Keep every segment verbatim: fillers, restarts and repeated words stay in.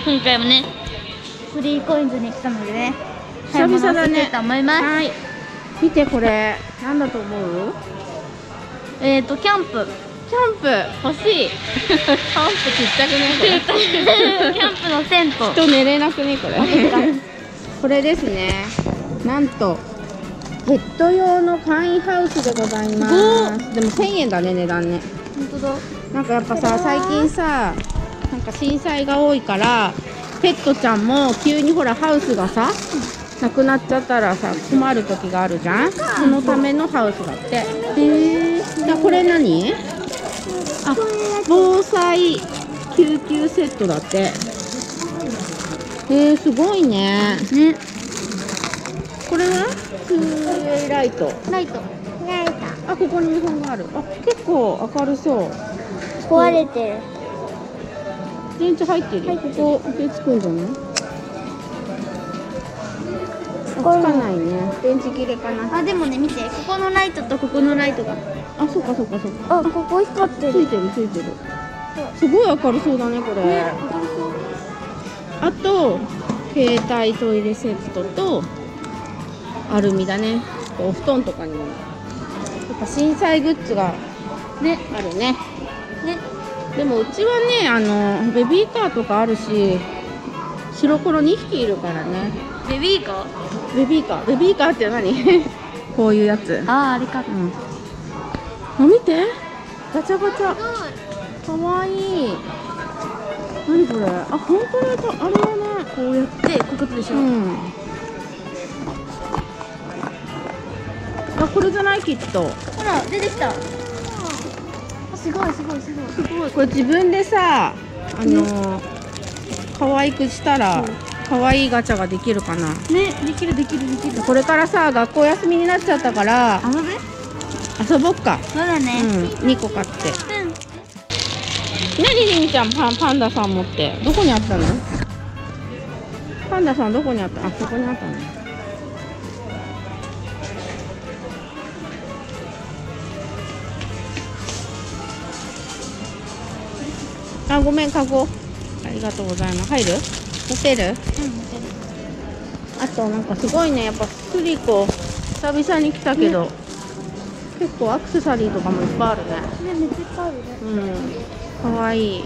今回もねスリーコインズに来たのでね、 久々だね。 と思います。 はい。見てこれ、なんだと思う？ えっとキャンプ。 キャンプ欲しい。キャンプちっちゃくねこれ。 キャンプのテント。 人寝れなくねこれ。これですね。なんとペット用の簡易ハウスでございます。でもせんえんだね値段ね。 本当だ。 なんかやっぱさ最近さなんか震災が多いからペットちゃんも急にほらハウスがさなくなっちゃったらさ困る時があるじゃん。そのためのハウスだって。へえ。じゃあこれ何？あ、防災救急セットだって。えー、すごいね。 ね。 これはツーウェイライト。 ライト。ライト。 あ、ここに見本がある。あ、結構明るそう。 壊れてる。 電池入ってるよ。ここ手つくんじゃない？つかないね。電池切れかな。 あ、でもね見て、ここのライトとここのライトが。 あ、そうかそうかそうか。 あ、ここ光ってる。 ついてるついてる。すごい明るそうだねこれ。 ね、明るそう。 あと携帯トイレセットとアルミだね。お布団とかにも。やっぱ震災グッズがねあるね。 ね。 でもうちはねあのベビーカーとかあるし白黒にひきいるからね。 ベビーカー？ ベビーカーベビーカーって何？こういうやつ。 ああ、あれか。 うん。あ、見てガチャガチャ。かわいい。何これ？あ、本当にあれはねこうやってこういうことでしょ。 うん。あ、これじゃないきっと。 ほら出てきた。すごいすごいすごいすごい。これ自分でさあのー、可愛くしたら可愛いガチャができるかな。 ね、できるできるできる。 これからさ学校休みになっちゃったから遊べ？ 遊ぼっか。 そうだね。 うん、にこ買って。 うん。 何りんちゃんパンパンダさん持ってどこにあったの？パンダさんどこにあった？あ、そこにあったね。あ、ごめん、カゴ。ありがとうございます。入る？持てる？ うん、 あとなんかすごいね、やっぱスリコ久々に来たけど、ね、結構アクセサリーとかもいっぱいあるね。 ね、めっちゃいっぱいあるね。 うん、かわいい。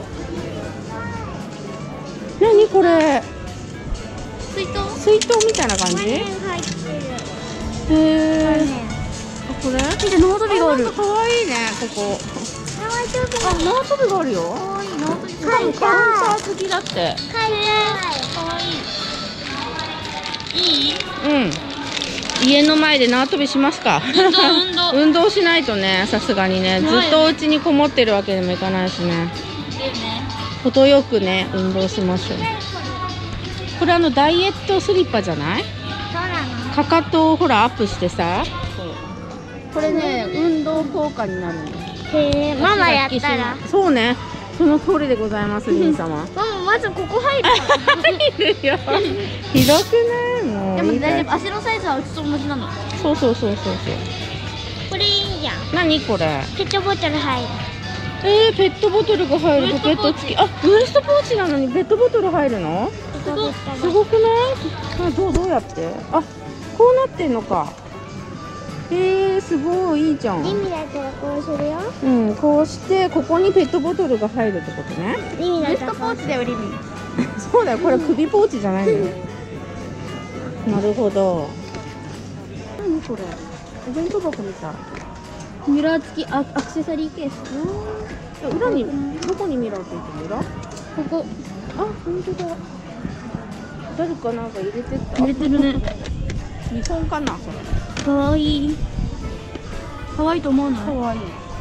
何これ？ 水筒？ 水筒みたいな感じ？ 入ってる。 へえ。あ、これ？ 見て、縄跳びがある。 かわいいね、ここ。あ、縄跳びがあるよ。 かわいい、縄跳び。 カウンター付きだって。 かわいい。いい？ うん。家の前で縄跳びしますか。 運動運動。 運動しないとね、さすがにね、ずっとお家にこもってるわけにもいかないしね。程よくね、運動しましょう。これあのダイエットスリッパじゃない？ そうなの？ かかとをほらアップしてさ。これね、運動効果になるんです。 へえ、ママやったら。 そうね、その通りでございます、りん様。 ママまずここ入る。 入るよ。ひどくない？もう。 でも大丈夫、足のサイズはうちと同じなの。 そうそうそうそうそう。 これいいじゃん。 何これ？ ペットボトル入る。 えー、ペットボトルが入るポケット付き。あ、ウエストポーチなのにペットボトル入るの？すごすごくない？あ、どうどうやって？あ、こうなってんのか。えー、すごいいいじゃん。 意味だったらこうするよ。 うん、こうしてここにペットボトルが入るってことね。 意味だったらウエストポーチだよ、リミ。 そうだよ、これ首ポーチじゃないのよ。なるほど。何これ？お弁当箱みたい。 ミラー付きアクセサリーケース。 裏にどこにミラーついてる？裏？ここ。あ、本当だ。誰かなんか入れてた。 入れてるね。 見本かなそれ。 かわいい。かわいいと思うの？ かわいい。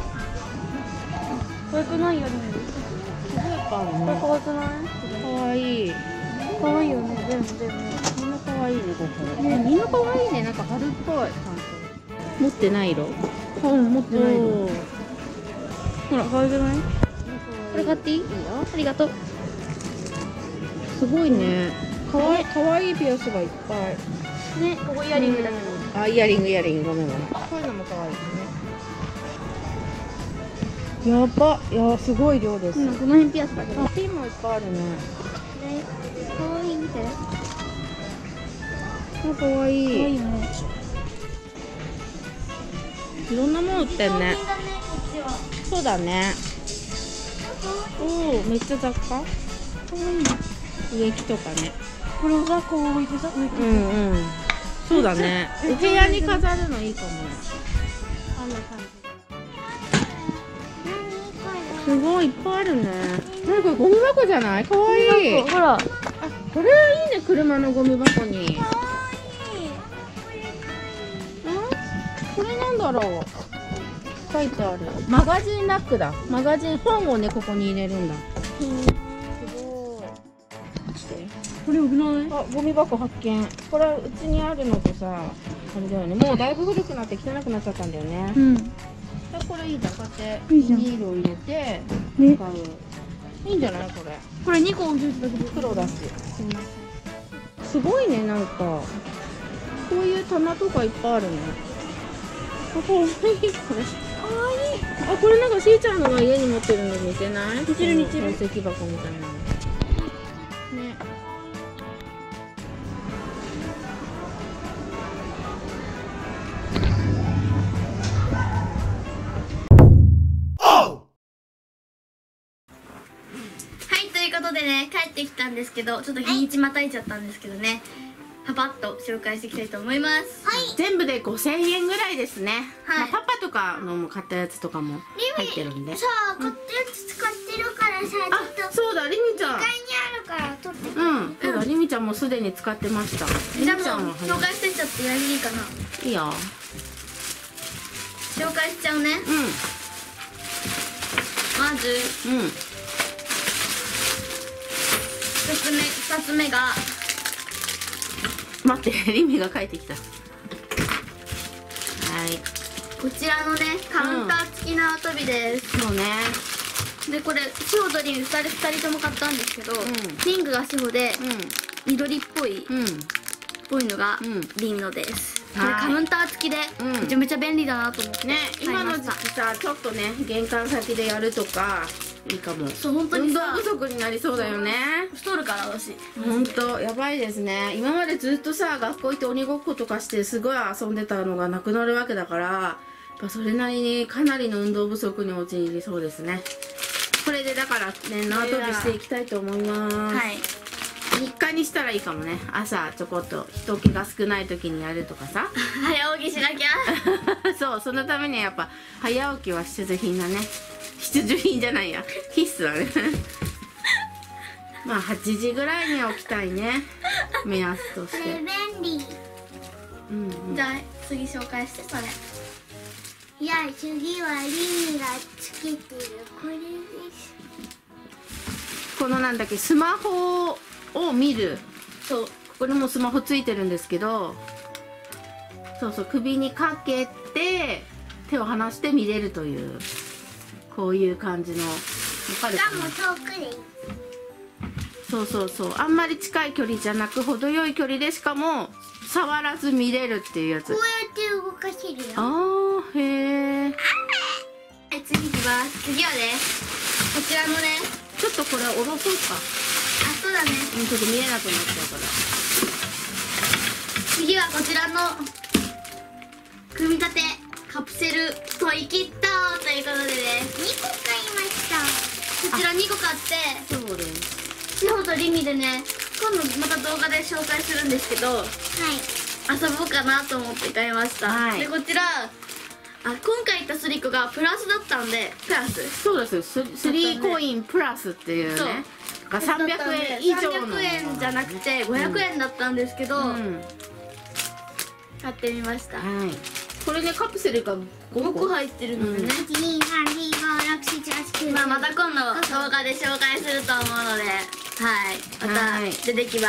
かわいくないよね。 すごいいっぱいあるね。 これかわいくない？ かわいい。 かわいいよね、全部全部。 みんなかわいいね、ここ。ね、みんなかわいいね、なんか春っぽい。ちゃんと。持ってない色？ うん、持ってない色。 ほら、かわいくない？ これ買っていい？いいよ。ありがとう。 すごいね。かわいい、かわいいピアスがいっぱい。 ね、ここイヤリングだけど。 あ、イヤリングイヤリングごめんごめん。こういうのも可愛いですね。やば、いやすごい量です。 うん、この辺ピアスだけど。 ピンもいっぱいあるね。 かわいい、見て。 あ、かわいい。 かわいいよね。 いろんなもの売ってんね。そうだね。おお、めっちゃ雑貨。かわいい。植木とかね。 これがこう置いてさ、植木。 うんうん。そうだね。お部屋に飾るのいいかもね。 あんな感じ。 すごいいっぱいあるね。なんかゴミ箱じゃない？かわいい。 ほら。 あ、これいいね、車のゴミ箱に。 かわこれなんだろう。書いてある。マガジンラックだ。マガジン、本をね、ここに入れるんだ。 いい。 すごい。 これよくない？ あ、ゴミ箱発見。これうちにあるのとさ、あれだよね。もうだいぶ古くなって汚くなっちゃったんだよね。 うん。 これいいじゃん。こうやっていいじゃんビニールを入れてね。 使う。いいんじゃないこれ。 これにこ置いてたけど。 黒だし。すごいね、なんかこういう棚とかいっぱいあるね。あ、かわいいこれ。 かわいい。 あ、これなんかしーちゃんのが家に持ってるの似てない？ 似てる似てる。 宝石箱みたいなの。ね。 はい、ということでね、帰ってきたんですけど、ちょっと日にちまたいちゃったんですけどね、パパッと紹介していきたいと思います。はい。 全部でごせんえんぐらいですね。 はい。 まあ、パパとかのも買ったやつとかも入ってるんで。 さあ、買ったやつ使ってるからさ、ちょっあ、そうだ、りみちゃん。 とにあるから取ってきて。 うん、そうだ、りみちゃんもすでに使ってました。りみじゃあちゃんはもう紹介してっちゃってやりいいかな。 いいよ。 紹介しちゃうね。 うまずん、うん。 一つ目、二つ目が待って、りみが帰ってきた。はい。 こちらのね、カウンター付き縄跳びです。 そうね。 で、これシホとリンふたり二人とも買ったんですけど、 んピンクがシホでう緑っぽい、 ん、うん。 ぽいのがうんリンのです。こはいれカウンター付きでうんめちゃめちゃ便利だなと思ってね、 買い今のました。 時期さ、ちょっとね、玄関先でやるとかいいかも。 そう、本当に運動さ、 不足になりそうだよね。 太るから私。 ほんとやばいですね。今までずっとさ、学校行って鬼ごっことかしてすごい遊んでたのがなくなるわけだから、やっぱそれなりにかなりの運動不足に陥りそうですね。これでだからね、縄跳びしていきたいと思います。 はい。 日課にしたらいいかもね。朝ちょこっと人気が少ない時にやるとかさ。 早起きしなきゃ。 そう、そのためにはやっぱ早起きは必需品だね。必需品じゃないや、必須だね。まあはちじぐらいには起きたいね、目安として。 便利。 うんうん、 じゃあ次紹介してそれ。いや、次はリミがつけてるこれです。 このなんだっけ、スマホを見る。 そう、 ここにもスマホついてるんですけど、そうそう、首にかけて手を離して見れるという、こういう感じの。わかるかな？ 遠くでいい。 そうそうそう、あんまり近い距離じゃなく程よい距離で、しかも触らず見れるっていうやつ。 こうやって動かせるよ。 あー、へー。 はい、次いきます。次はね、こちらのね、 ちょっとこれ下ろそうか。 あ、そうだね。 うん、ちょっと見えなくなっちゃうから。 次はこちらの組み立てカプセルトイキットということでね、にこ買いました。こちらにこ買って、 そうです。 シホとリミでね、今度また動画で紹介するんですけど、はい、遊ぼうかなと思って買いました。はい、でこちら、あ、今回言ったスリコがプラスだったんで、プラスそうです。スリーコインプラスっていうね、がさんびゃくえん以上のさんびゃくえんじゃなくてごひゃくえんだったんですけど、 うんうん、 買ってみました。 はい、これね、カプセルがごこ入ってるのでね、いちにさんよんごろくしちはちきゅう、まあまた今度動画で紹介すると思うので、はい、また出てきます。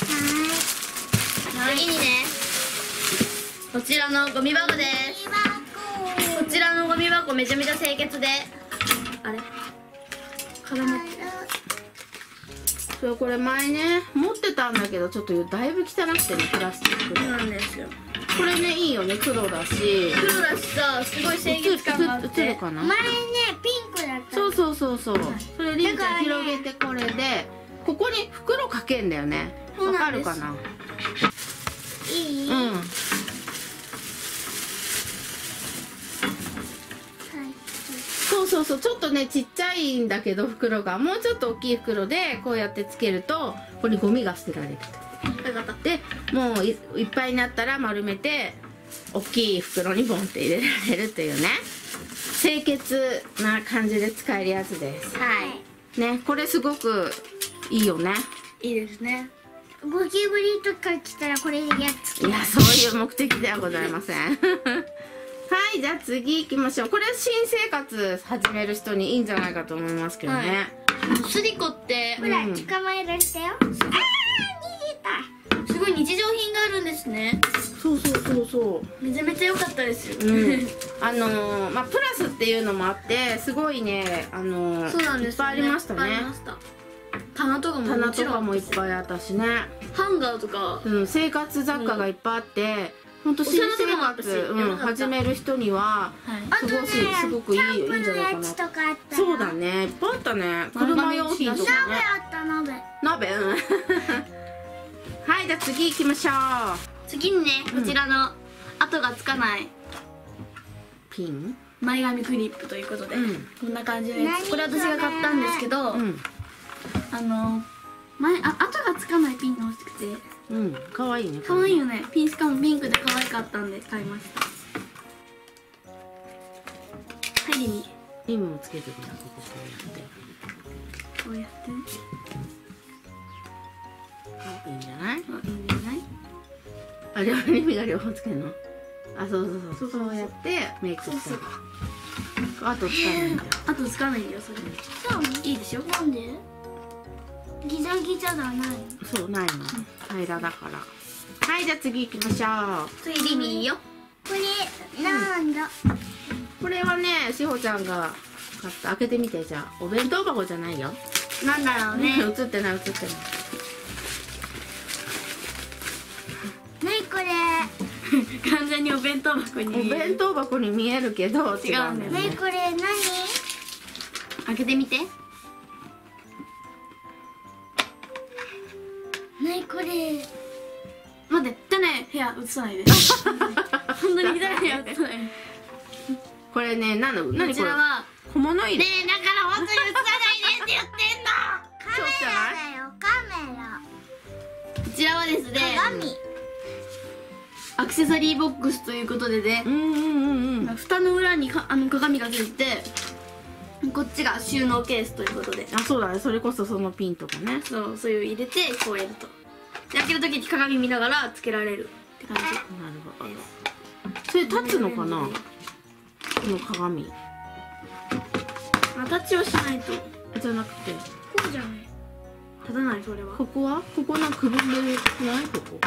はい、次にね、こちらのゴミ箱です。こちらのゴミ箱めちゃめちゃ清潔で、あれ絡まってる。 そう、これ前ね持ってたんだけど、ちょっとだいぶ汚くてね、プラスチックで。 そうなんですよ。 これね、いいよね、黒だし。 黒だしさ、すごい清潔感があって。 映るかな。 前ね、ピンクだった。 そうそうそうそう。それリンちゃん広げて、これでここに袋かけんだよね。わかるかな。 いい？ うん。そうそうそう、ちょっとねちっちゃいんだけど袋がもうちょっと大きい袋でこうやってつけるとここにゴミが捨てられると。でもう い, いっぱいになったら丸めて大きい袋にボンって入れられるっていうね、清潔な感じで使えるやつです。 はいね、これすごくいいよね。 いいですね。ゴキブリとか来たらこれでやっつける。 いや、そういう目的ではございません。はい、じゃあ次行きましょう。これ新生活始める人にいいんじゃないかと思いますけどね。 はい、スリコってほら、うん、捕まえられたよ。あー、逃げた。すごい日常品があるんですね。 そうそうそうそう。 めちゃめちゃ良かったですよ。 うん、あのー、まあプラスっていうのもあってすごいね、あのー、そうなんですね、いっぱいありましたね。 棚とかも棚とかもいっぱいあったしね。 ハンガーとか、 うん、生活雑貨がいっぱいあって。本当新生活、うん、始める人にはすごくすごくいいいいんじゃないかな。そうだね、いっぱいあったね。車用品とかね。 鍋あった鍋。 鍋、うん。はい、じゃあ次行きましょう。 次にね、こちらの跡がつかないピン前髪クリップということで、こんな感じで、これ私が買ったんですけど、あの前あ跡がつかないピンが欲しくて。 うん、可愛いね。 可愛いよね。ピンしかもピンクで可愛かったんで買いました。はい、リミ。 リミもつけてください。 こうやって。こうやって。 あ、いいんじゃない？ あ、いいんじゃない？ あ、両リミが両方つけるの？あ、そうそうそう。そうやってメイクしてる。あとつかないんだよ。 あとつかないんだよ、それ。そう、いいでしょ？なんで？ギザギザだない。 そうないの。平らだから。はい、じゃあ次行きましょう。 次リミーよ。これなんだ。 これはね、しほちゃんが買った。開けてみて。じゃあお弁当箱じゃないよ。 なんだろうね。 映ってない映ってない。 なにこれ。完全にお弁当箱に。 お弁当箱に見えるけど違うんだよね。 なにこれ何？開けてみて。なにこれ。待って、汚い部屋映さないで。本当に汚い部屋映さない。 これね、なんの、何これ。 こちらは小物入れ。 ねえ、だから本当に映さないでって言ってんの。 カメラだよ、カメラ。こちらはですね、鏡。アクセサリーボックスということでね、 うんうんうんうん。 蓋の裏にかあの鏡がついて、こっちが収納ケースということで。 あ、そうだね。それこそそのピンとかね。 そう、そういう入れてこうやると。開けるときに鏡見ながらつけられるって感じ。なるほど。それ立つのかな？この鏡。 あ、タッチをしないと。 じゃなくて。 こうじゃない。立たない、それは。 ここは？ここなんかくぼんでるないここ。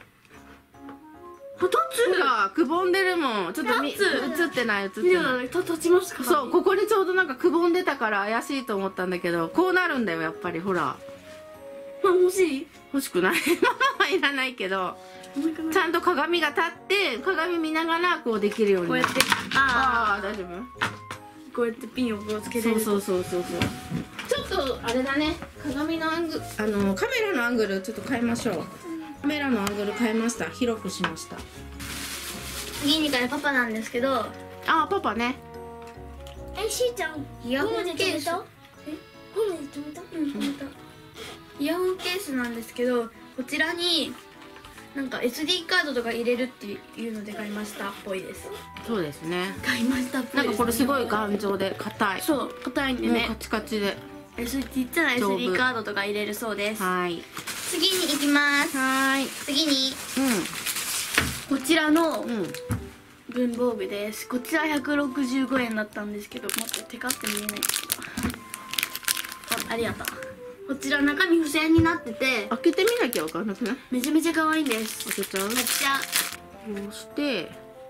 立つ。 ほら、くぼんでるもん。ちょっとみ映ってない映ってない。 いや、立ちますか？ そう、ここにちょうどなんかくぼんでたから怪しいと思ったんだけど、こうなるんだよやっぱり。ほら。 まあ、欲しい？ 欲しくない。ママはいらないけど。ちゃんと鏡が立って鏡見ながらこうできるように。 こうやって。 ああ、大丈夫。 こうやってピンをこうつけてる。 そうそうそうそうそう。ちょっとあれだね。鏡のアングあのカメラのアングルちょっと変えましょう。カメラのアングル変えました。広くしました。 次にからパパなんですけど。 ああ、パパね。 え、しーちゃん。イヤホンケース。え、ホームで止めた？うん、止めた。イヤホンケースなんですけど、こちらになんか エスディー カードとか入れるっていうので買いましたっぽいです。 そうですね。 買いましたっぽいです。 なんかこれすごい頑丈で硬い。 そう、硬いんでね。 カチカチで。 ちっちゃな エスディー カードとか入れるそうです。 はい。 次に行きます。 はい。 次に、うん、こちらの文房具です。こちらひゃくろくじゅうごえんだったんですけど、待って、テカって見えないけど。あ、ありがとう。こちら中身付箋になってて、 開けてみなきゃわかんなくない？ めちゃめちゃ可愛いんです。 開けちゃう？ めっちゃ。 こうして、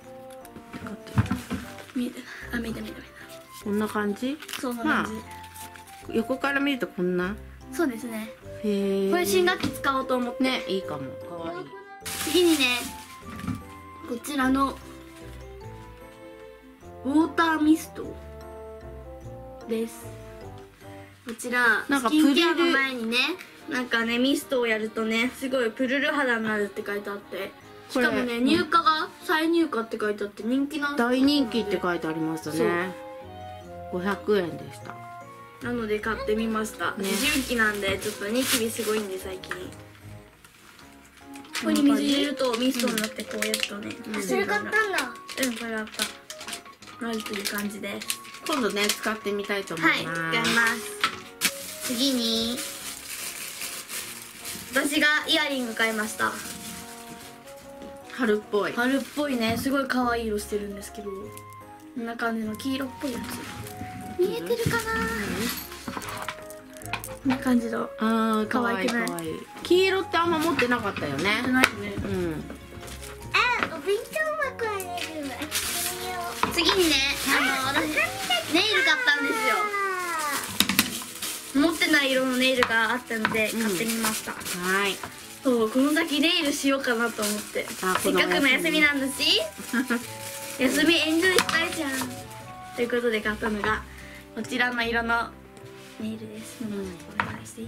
見えてない。あ、見えた見えた見えた。こんな感じ？ そんな感じ。まあ、横から見るとこんな。 そうですね。 へえ。 これ新学期使おうと思って。 ね、いいかも。可愛い。 次にね、こちらのウォーターミストです。 こちらなんかスキンケアの前にね、なんかねミストをやるとねすごいプルル肌になるって書いてあって、しかもね入荷が再入荷って書いてあって人気なんです。 大人気って書いてありましたね。ごひゃくえんでした。 なので買ってみました。思春期なんでちょっとニキビすごいんで最近。ここに水入れるとミストになってこうやるとね。それ買ったんだ。うん、これ買った。なるという感じです。 今度ね使ってみたいと思います。 はい、使います。次に私がイヤリング買いました。 春っぽい。 春っぽいね、すごい可愛い色してるんですけど、こんな感じの黄色っぽいやつ。見えてるかな？こんな感じの。 ああ、可愛い可愛い。黄色ってあんま持ってなかったよね。 ないね。うん。 あ、お弁当箱ある。 次にね、あの私ネイル買ったんですよ。持ってない色のネイルがあったので買ってみました。 はい。 そう、この先ネイルしようかなと思って。せっかくの休みなんだし、休みエンジョイしたいじゃん。ということで買ったのがこちらの色のネイルです。お願いしていい？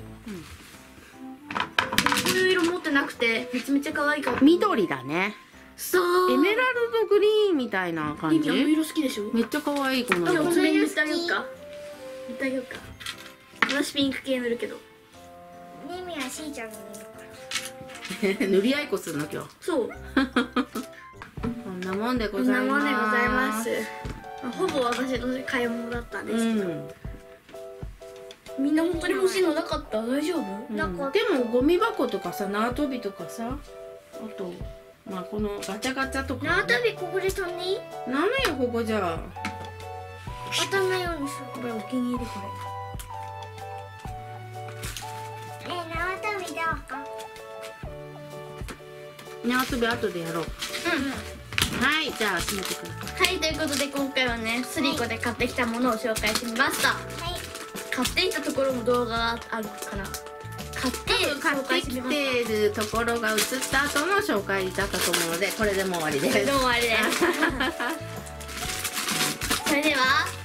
こういう色持ってなくてめちゃめちゃ可愛いから。 緑だね。 そう。 エメラルドグリーンみたいな感じ。 あの色好きでしょ？ めっちゃ可愛いこの色。爪に塗ってあげようか。塗ってあげようか。私ピンク系塗るけど。 ネミはしーちゃんの塗り合いこするの今日。 そう。 こんなもんでございます。 こんなもんでございます。ほぼ私の買い物だったんですけど、うん、みんな本当に欲しいのなかった？大丈夫？ うん、でもゴミ箱とかさ、縄跳びとかさ、あとまあこのガチャガチャとか、ね、 縄跳びここで飛んでいい？ ダメよここじゃ。 当たんないようにする。 これお気に入りこれ。ねえ、縄跳びどうか？ 縄跳び後でやろう。 うん。 はい、じゃあ閉めてください。 はい、ということで今回はねスリコで買ってきたものを紹介してみました。はい。買ってきたところも動画があるかな。買って買ってきてるところが映った後の紹介だったと思うので、これでもう終わりです。 これでも終わりです。それでは